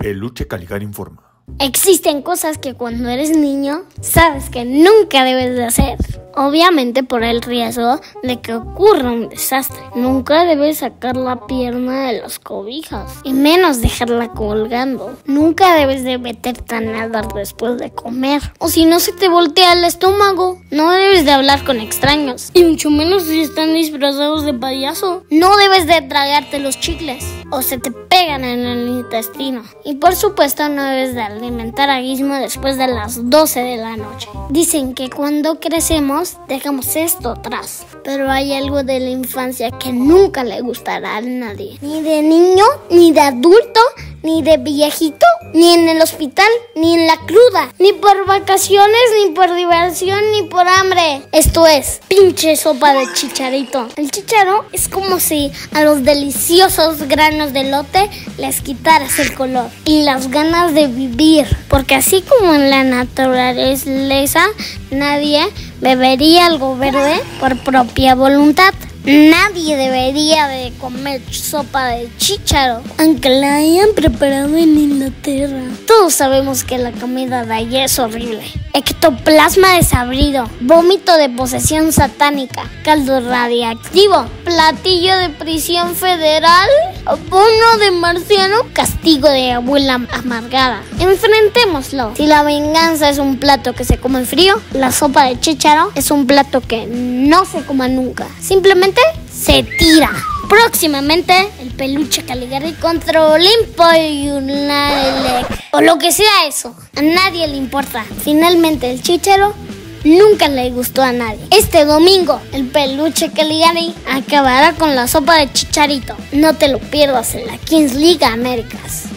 Peluche Caligari informa. Existen cosas que cuando eres niño sabes que nunca debes de hacer. Obviamente por el riesgo de que ocurra un desastre. Nunca debes sacar la pierna de las cobijas y menos dejarla colgando. Nunca debes de meterte a nadar después de comer o si no se te voltea el estómago. No debes de hablar con extraños y mucho menos si están disfrazados de payaso. No debes de tragarte los chicles o se te pegan en el intestino. Y por supuesto no debes de alimentar a Gizmo después de las 12 de la noche. Dicen que cuando crecemos dejamos esto atrás, pero hay algo de la infancia que nunca le gustará a nadie, ni de niño, ni de adulto, ni de viejito, ni en el hospital, ni en la cruda, ni por vacaciones, ni por diversión, ni por hambre. Esto es, pinche sopa de chicharito. El chícharo es como si a los deliciosos granos de elote les quitaras el color y las ganas de vivir, porque así como en la naturaleza nadie bebería algo verde por propia voluntad, nadie debería de comer sopa de chícharo, aunque la hayan preparado en Inglaterra. Todos sabemos que la comida de allí es horrible. Ectoplasma desabrido, vómito de posesión satánica, caldo radiactivo, platillo de prisión federal, bono de marciano, castigo de abuela amargada. Enfrentémoslo. Si la venganza es un plato que se come frío, la sopa de chícharo es un plato que no se coma nunca. Simplemente se tira. Próximamente, el peluche Caligari contra Olimpo United. O lo que sea eso. A nadie le importa. Finalmente, el chícharo nunca le gustó a nadie. Este domingo, el peluche Caligari acabará con la sopa de chicharito. No te lo pierdas en la Kings League Américas.